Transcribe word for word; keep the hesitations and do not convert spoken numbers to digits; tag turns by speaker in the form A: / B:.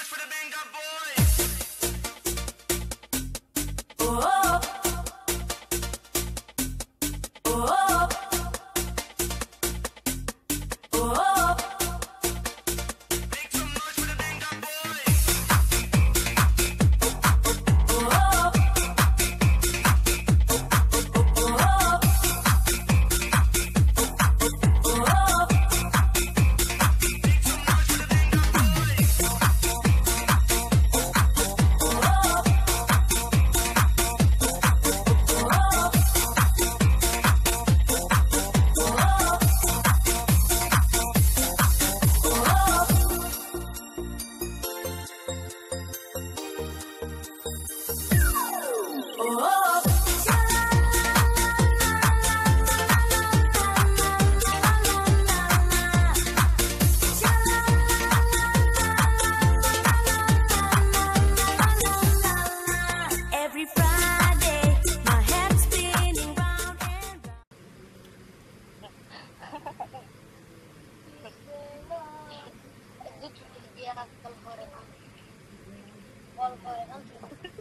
A: for the Benga boys. Oh, oh, oh, oh. Make some noise for the Benga boys. Oh, oh, oh. Every Friday, my head's spinning round and
B: Dia kalau korek, kalau korek kan